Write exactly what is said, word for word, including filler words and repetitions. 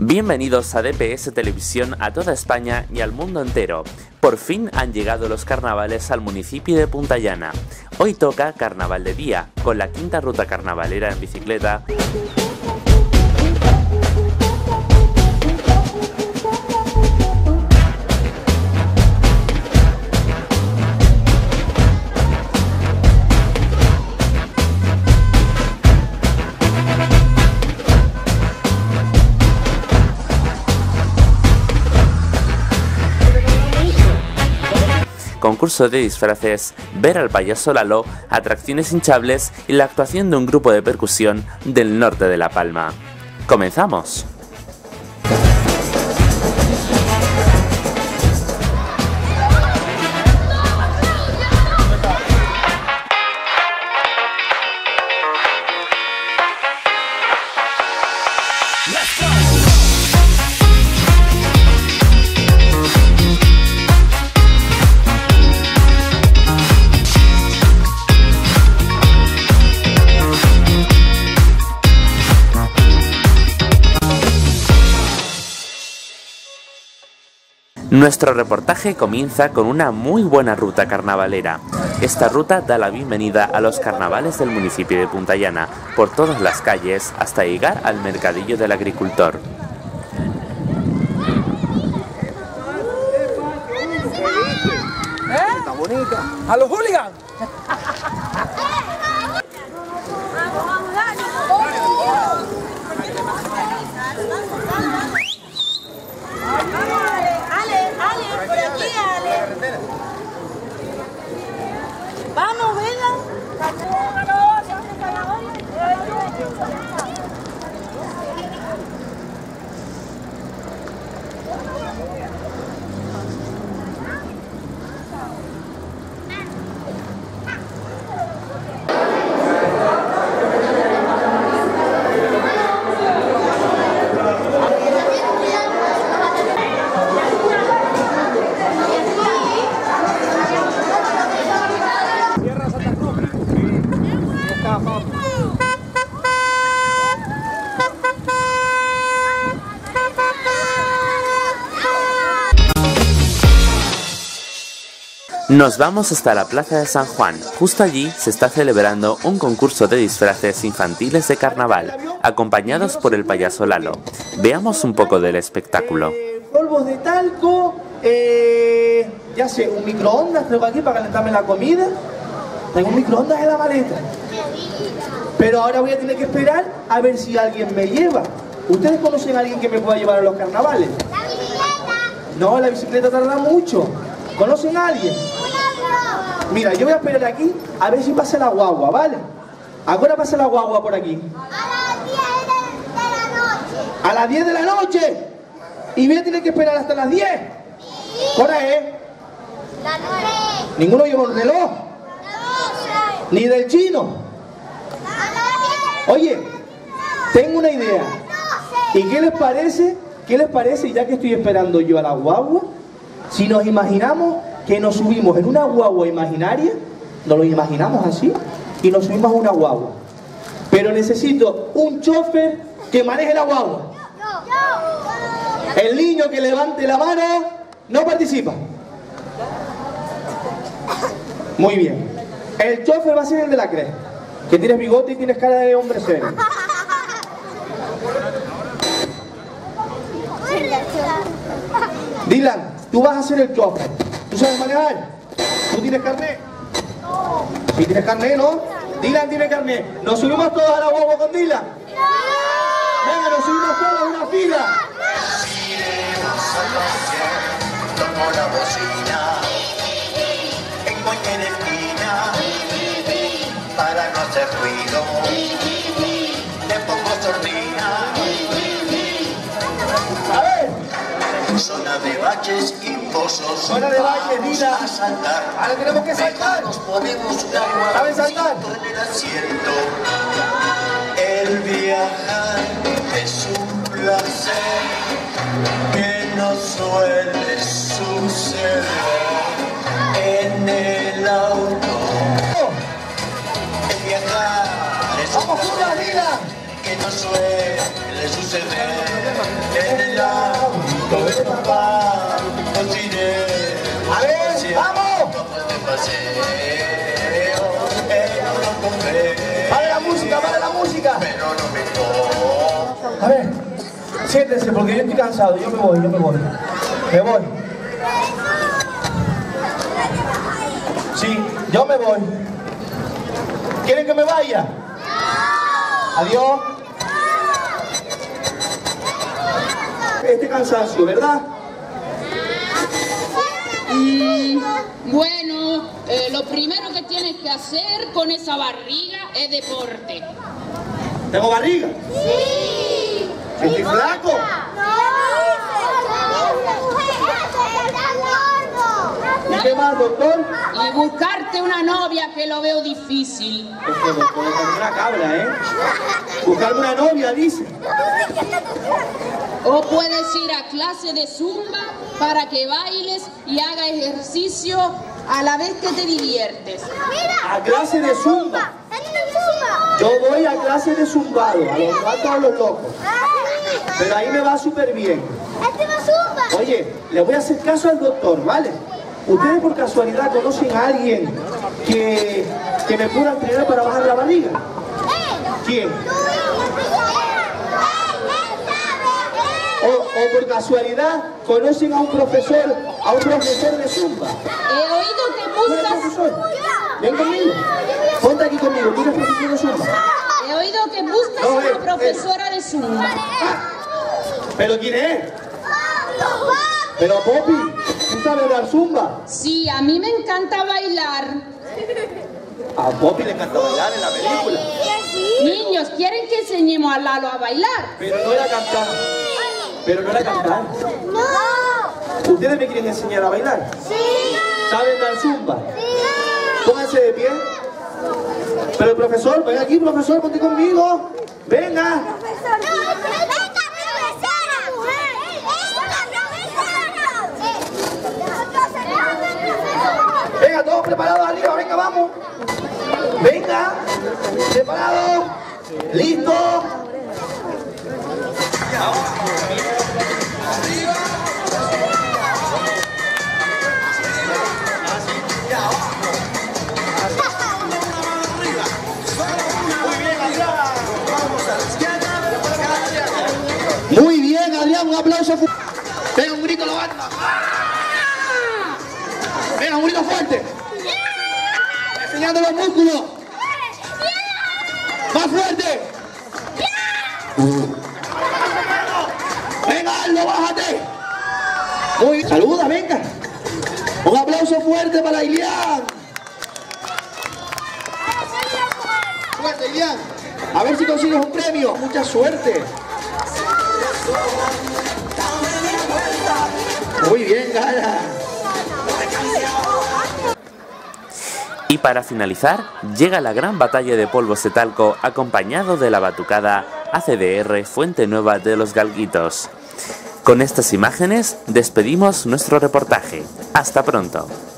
Bienvenidos a D P S Televisión a toda España y al mundo entero. Por fin han llegado los carnavales al municipio de Puntallana. Hoy toca Carnaval de Día, con la quinta ruta carnavalera en bicicleta. Concurso de disfraces, ver al payaso Lalo, atracciones hinchables y la actuación de un grupo de percusión del norte de La Palma. ¡Comenzamos! Nuestro reportaje comienza con una muy buena ruta carnavalera. Esta ruta da la bienvenida a los carnavales del municipio de Puntallana, por todas las calles hasta llegar al mercadillo del agricultor. ¿Eh? Está bonita. ¡A los hooligans! Vamos, Vela. Nos vamos hasta la Plaza de San Juan. Justo allí se está celebrando un concurso de disfraces infantiles de carnaval, acompañados por el payaso Lalo. Veamos un poco del espectáculo. Eh, polvos de talco, eh, ya sé, un microondas traigo aquí para calentarme la comida. Tengo un microondas en la maleta. Pero ahora voy a tener que esperar a ver si alguien me lleva. ¿Ustedes conocen a alguien que me pueda llevar a los carnavales? ¡La bicicleta! No, la bicicleta tarda mucho. ¿Conocen a alguien? Mira, yo voy a esperar aquí a ver si pasa la guagua, ¿vale? ¿A qué hora pasa la guagua por aquí? A las diez de, de la noche. ¿A las diez de la noche? ¿Y voy a tener que esperar hasta las diez? Sí. ¿Qué hora es? La nueve. ¿Ninguno lleva un reloj? La doce. ¿Ni del chino? A las diez. Oye, tengo una idea. ¿Y qué les parece? ¿Qué les parece, ya que estoy esperando yo a la guagua? Si nos imaginamos que nos subimos en una guagua imaginaria, nos lo imaginamos así, y nos subimos a una guagua. Pero necesito un chofer que maneje la guagua. El niño que levante la mano no participa. Muy bien. El chofer va a ser el de la cresta, que tienes bigote y tienes cara de hombre serio. Dylan, tú vas a ser el chofer. ¿Tú sabes manejar? ¿Tú tienes carnet? No. ¿Sí tienes carnet, no? Dylan tiene carnet. ¿Nos subimos todos a la guagua con Dylan? ¡No! Venga, nos subimos todos en una fila. Tomo la bocina en cualquier esquina para no hacer ruido. Le pongo sordina. A ver. Zona de baches y pozos. Zona de baches, Dylan. Vamos a saltar. Ahora tenemos que saltar. Nos ponemos un ¿Sabes saltar? en el asiento. El viajar es un placer que no suele suceder en el auto. El viajar es un ¡Vamos, placer Dylan! que no suele suceder. En el auto de papá cociné. A ver, vamos. De paseo en un café. Vale la música, vale la música. Pero no me importa. A ver, siéntense porque yo estoy cansado. Yo me voy, yo me voy. Me voy. Sí, yo me voy. ¿Quieren que me vaya? Adiós. Este cansancio, ¿verdad? Mm, bueno, eh, lo primero que tienes que hacer con esa barriga es deporte. ¿Tengo barriga? Sí. ¿Estoy flaco? ¿Y qué más, doctor? Y buscarte una novia, que lo veo difícil. Es que doctor, es como una cabra, ¿eh? Buscarme una novia, dice. O puedes ir a clase de zumba para que bailes y hagas ejercicio a la vez que te diviertes. A clase de zumba. Yo voy a clase de zumbado, a los gatos, a los locos. Pero ahí me va súper bien. Oye, le voy a hacer caso al doctor, ¿vale? ¿Ustedes por casualidad conocen a alguien que, que me pueda entrenar para bajar la barriga? ¿Quién? O, o por casualidad conocen a un profesor, a un profesor de zumba. He oído que ¿Tú eres buscas, profesor? Ven conmigo. Ponte aquí conmigo, tú eres profesor de zumba. he oído que buscas No, eh, una profesora de zumba. Ah, ¿pero quién es? Pero Poppy, ¿tú sabes dar zumba? Sí, a mí me encanta bailar. A Poppy le encanta bailar en la película. Niños, ¿quieren que enseñemos a Lalo a bailar? Pero no era cantar. Pero no era cantar. ¿Ustedes me quieren enseñar a bailar? ¿Saben dar zumba? Pónganse de pie. Pero el profesor, ven aquí, profesor, ponte conmigo. Venga. Venga, todos preparados arriba, venga, vamos. Venga, preparados, listo. Muy bien, Adrián, un aplauso. Venga, un grito a la banda. Venga, un grito fuerte. Enseñando los músculos. Más fuerte. Venga, Aldo, bájate. Muy bien. Saluda, venga. Un aplauso fuerte para Ilián. Fuerte, Ilián. A ver si consigues un premio. Mucha suerte. Muy bien, Gala. Y para finalizar, llega la gran batalla de polvos de talco acompañado de la batucada A C D R Fuente Nueva de los Galguitos. Con estas imágenes despedimos nuestro reportaje. Hasta pronto.